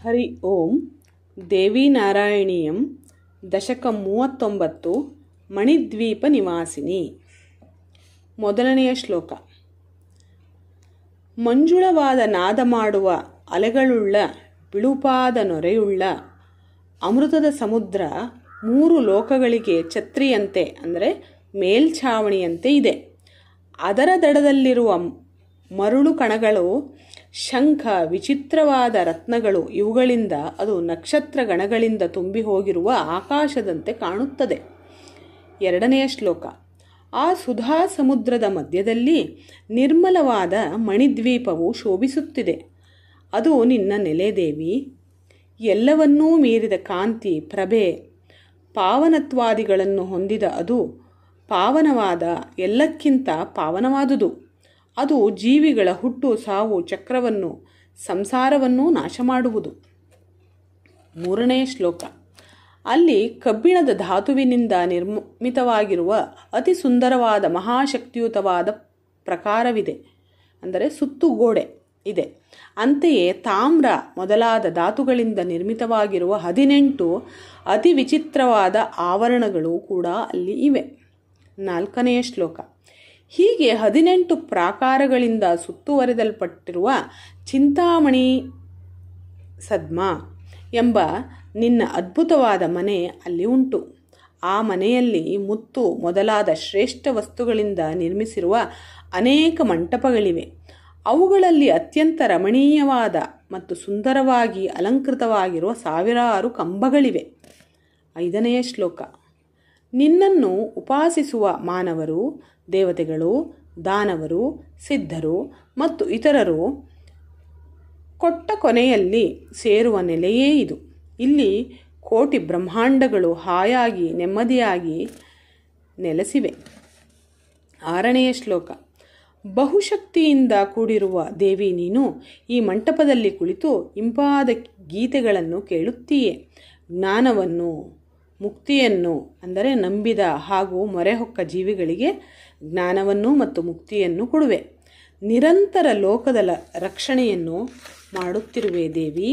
ಹರಿ ಓಂ. ದೇವಿ ನಾರಾಯಣೀಯಂ ದಶಕಂ 39 ಮಣಿದ್ವೀಪ ನಿವಾಸಿನಿ. ಮೊದಲನೆಯ ಶ್ಲೋಕ. ಮಂಜುಳವಾದ ನಾದ ಮಾಡುವ ಅಲೆಗಳುಳ್ಳ ಬಿಳುಪಾದ ನೊರೆಯುಳ್ಳ ಅಮೃತದ ಸಮುದ್ರ 3 ಲೋಕಗಳಿಗೆ ಛತ್ರಿಯಂತೆ ಅಂದರೆ ಮೇಲ್ಛಾವಣಿಯಂತೆ ಇದೆ. ಅದರ ದಡದಲ್ಲಿರುವ ಮರುಳು ಕಣಗಳು ಶಂಖ, ವಿಚಿತ್ರವಾದ ರತ್ನಗಳು, ಇವುಗಳಿಂದ ಅದು ನಕ್ಷತ್ರ ಗಣಗಳಿಂದ ತುಂಬಿ ಹೋಗಿರುವ ಆಕಾಶದಂತೆ ಕಾಣುತ್ತದೆ. ಎರಡನೆಯ ಶ್ಲೋಕ. ಆ ಸುಧಾ ಸಮುದ್ರದ ಮಧ್ಯದಲ್ಲಿ ನಿರ್ಮಲವಾದ ಮಣಿದ್ವೀಪವು ಶೋಭಿಸುತ್ತಿದೆ. ಅದು ನಿನ್ನ ನೆಲೆದೇವಿ. ಎಲ್ಲವನ್ನೂ ಮೀರಿದ ಕಾಂತಿ, ಪ್ರಭೆ, ಪಾವನತ್ವಾದಿಗಳನ್ನು ಹೊಂದಿದ ಅದು ಪಾವನವಾದ ಎಲ್ಲಕ್ಕಿಂತ ಪಾವನವಾದುದು. ಅದು ಜೀವಿಗಳ ಹುಟ್ಟು ಸಾವು ಚಕ್ರವನ್ನು, ಸಂಸಾರವನ್ನು ನಾಶ ಮಾಡುವುದು. ಮೂರನೆಯ ಶ್ಲೋಕ. ಅಲ್ಲಿ ಕಬ್ಬಿಣದ ಧಾತುವಿನಿಂದ ನಿರ್ಮಿತವಾಗಿರುವ ಅತಿ ಸುಂದರವಾದ ಮಹಾಶಕ್ತಿಯುತವಾದ ಪ್ರಕಾರವಿದೆ, ಅಂದರೆ ಸುತ್ತುಗೋಡೆ ಇದೆ. ಅಂತೆಯೇ ತಾಮ್ರ ಮೊದಲಾದ ಧಾತುಗಳಿಂದ ನಿರ್ಮಿತವಾಗಿರುವ 18 ಅತಿ ವಿಚಿತ್ರವಾದ ಆವರಣಗಳು ಕೂಡ ಅಲ್ಲಿ ಇವೆ. ನಾಲ್ಕನೆಯ ಶ್ಲೋಕ. ಹೀಗೆ 18 ಪ್ರಾಕಾರಗಳಿಂದ ಸುತ್ತುವರೆದಲ್ಪಟ್ಟಿರುವ ಚಿಂತಾಮಣಿ ಸದ್ಮ ಎಂಬ ನಿನ್ನ ಅದ್ಭುತವಾದ ಮನೆ ಅಲ್ಲಿ ಉಂಟು. ಆ ಮನೆಯಲ್ಲಿ ಮುತ್ತು ಮೊದಲಾದ ಶ್ರೇಷ್ಠ ವಸ್ತುಗಳಿಂದ ನಿರ್ಮಿಸಿರುವ ಅನೇಕ ಮಂಟಪಗಳಿವೆ. ಅವುಗಳಲ್ಲಿ ಅತ್ಯಂತ ರಮಣೀಯವಾದ ಮತ್ತು ಸುಂದರವಾಗಿ ಅಲಂಕೃತವಾಗಿರುವ 1000 ಕಂಬಗಳಿವೆ. ಐದನೆಯ ಶ್ಲೋಕ. ನಿನ್ನನ್ನು ಉಪಾಸಿಸುವ ಮಾನವರು, ದೇವತೆಗಳು, ದಾನವರು, ಸಿದ್ಧರು ಮತ್ತು ಇತರರು ಕೊಟ್ಟ ಕೊನೆಯಲ್ಲಿ ಸೇರುವ ನೆಲೆಯೇ ಇದು. ಇಲ್ಲಿ ಕೋಟಿ ಬ್ರಹ್ಮಾಂಡಗಳು ಹಾಯಾಗಿ ನೆಮ್ಮದಿಯಾಗಿ ನೆಲೆಸಿವೆ. ಆರನೆಯ ಶ್ಲೋಕ. ಬಹುಶಕ್ತಿಯಿಂದ ಕೂಡಿರುವ ದೇವಿ ನೀನು ಈ ಮಂಟಪದಲ್ಲಿ ಕುಳಿತು ಇಂಪಾದ ಗೀತೆಗಳನ್ನು ಕೇಳುತ್ತೀಯೆ. ಜ್ಞಾನವನ್ನು, ಮುಕ್ತಿಯನ್ನು, ಅಂದರೆ ನಂಬಿದ ಹಾಗೂ ಮೊರೆಹೊಕ್ಕ ಜೀವಿಗಳಿಗೆ ಜ್ಞಾನವನ್ನು ಮತ್ತು ಮುಕ್ತಿಯನ್ನು ಕೊಡುವೆ. ನಿರಂತರ ಲೋಕದ ರಕ್ಷಣೆಯನ್ನು ಮಾಡುತ್ತಿರುವೆ ದೇವಿ.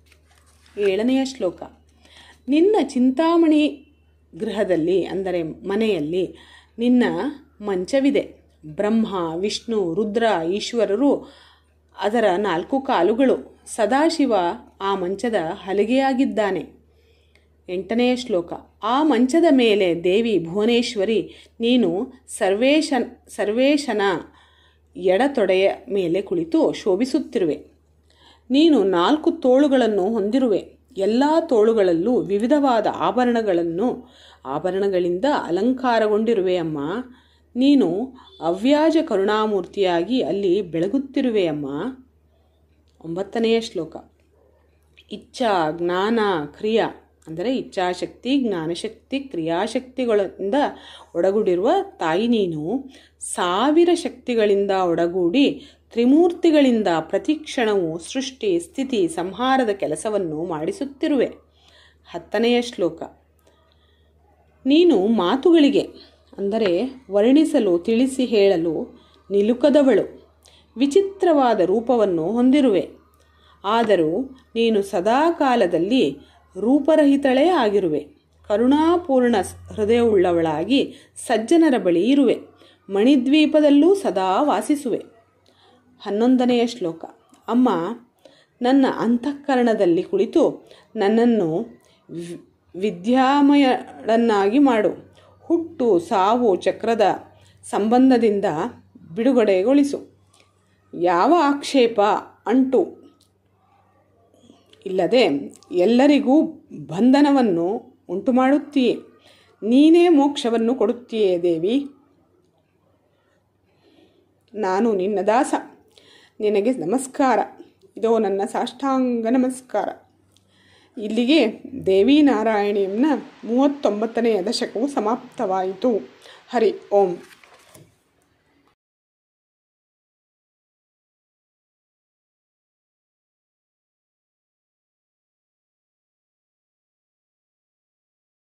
ಏಳನೆಯ ಶ್ಲೋಕ. ನಿನ್ನ ಚಿಂತಾಮಣಿ ಗೃಹದಲ್ಲಿ, ಅಂದರೆ ಮನೆಯಲ್ಲಿ ನಿನ್ನ ಮಂಚವಿದೆ. ಬ್ರಹ್ಮ, ವಿಷ್ಣು, ರುದ್ರ, ಈಶ್ವರರು ಅದರ 4 ಕಾಲುಗಳು. ಸದಾಶಿವ ಆ ಮಂಚದ ಹಲಿಗೆಯಾಗಿದ್ದಾನೆ. 8ನೆಯ ಶ್ಲೋಕ. ಆ ಮಂಚದ ಮೇಲೆ ದೇವಿ ಭುವನೇಶ್ವರಿ ನೀನು ಸರ್ವೇಶನ ಎಡತೊಡೆಯ ಮೇಲೆ ಕುಳಿತು ಶೋಭಿಸುತ್ತಿರುವೆ. ನೀನು 4 ತೋಳುಗಳನ್ನು ಹೊಂದಿರುವೆ. ಎಲ್ಲ ತೋಳುಗಳಲ್ಲೂ ವಿವಿಧವಾದ ಆಭರಣಗಳಿಂದ ಅಲಂಕಾರಗೊಂಡಿರುವೆ ಅಮ್ಮ. ನೀನು ಅವ್ಯಾಜ ಕರುಣಾಮೂರ್ತಿಯಾಗಿ ಅಲ್ಲಿ ಬೆಳಗುತ್ತಿರುವೆಯಮ್ಮ. 9ನೆಯ ಶ್ಲೋಕ. ಇಚ್ಛಾ, ಜ್ಞಾನ, ಕ್ರಿಯಾ, ಅಂದರೆ ಇಚ್ಛಾಶಕ್ತಿ, ಜ್ಞಾನಶಕ್ತಿ, ಕ್ರಿಯಾಶಕ್ತಿಗಳಿಂದ ಒಡಗೂಡಿರುವ ತಾಯಿ ನೀನು 1000 ಶಕ್ತಿಗಳಿಂದ ಒಡಗೂಡಿ ತ್ರಿಮೂರ್ತಿಗಳಿಂದ ಪ್ರತಿಕ್ಷಣವು ಸೃಷ್ಟಿ, ಸ್ಥಿತಿ, ಸಂಹಾರದ ಕೆಲಸವನ್ನು ಮಾಡಿಸುತ್ತಿರುವೆ. 10ನೆಯ ಶ್ಲೋಕ. ನೀನು ಮಾತುಗಳಿಗೆ, ಅಂದರೆ ವರ್ಣಿಸಲು, ತಿಳಿಸಿ ಹೇಳಲು ನಿಲುಕದವಳು. ವಿಚಿತ್ರವಾದ ರೂಪವನ್ನು ಹೊಂದಿರುವೆ. ಆದರೂ ನೀನು ಸದಾಕಾಲದಲ್ಲಿ ರೂಪರಹಿತಳೇ ಆಗಿರುವೆ. ಕರುಣಾಪೂರ್ಣ ಹೃದಯವುಳ್ಳವಳಾಗಿ ಸಜ್ಜನರ ಬಳಿ ಇರುವೆ. ಮಣಿದ್ವೀಪದಲ್ಲೂ ಸದಾ ವಾಸಿಸುವೆ. 11ನೆಯ ಶ್ಲೋಕ. ಅಮ್ಮ, ನನ್ನ ಅಂತಃಕರಣದಲ್ಲಿ ಕುಳಿತು ನನ್ನನ್ನು ವಿದ್ಯಾಮಯಳನ್ನಾಗಿ ಮಾಡು. ಹುಟ್ಟು ಸಾವು ಚಕ್ರದ ಸಂಬಂಧದಿಂದ ಬಿಡುಗಡೆಗೊಳಿಸು. ಯಾವ ಆಕ್ಷೇಪ, ಅಂಟು ಇಲ್ಲದೆ ಎಲ್ಲರಿಗೂ ಬಂಧನವನ್ನು ಉಂಟು ಮಾಡುತ್ತೀಯೇ. ನೀನೇ ಮೋಕ್ಷವನ್ನು ಕೊಡುತ್ತೀಯೇ ದೇವಿ. ನಾನು ನಿನ್ನ ದಾಸ. ನಿನಗೆ ನಮಸ್ಕಾರ. ಇದೋ ನನ್ನ ಸಾಷ್ಟಾಂಗ ನಮಸ್ಕಾರ. ಇಲ್ಲಿಗೆ ದೇವಿ ನಾರಾಯಣಿಯಂನ 39ನೆಯ ದಶಕವು ಸಮಾಪ್ತವಾಯಿತು. ಹರಿ ಓಂ.